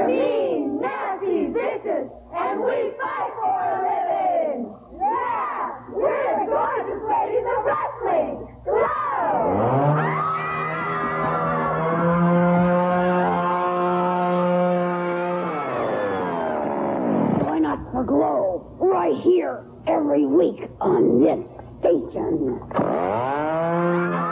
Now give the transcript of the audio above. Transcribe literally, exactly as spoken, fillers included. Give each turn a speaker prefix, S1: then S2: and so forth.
S1: We're mean, nasty, vicious, and we fight for a living. Yeah, we're the gorgeous ladies of wrestling. G L O W Join us for G L O W right here every week on this station.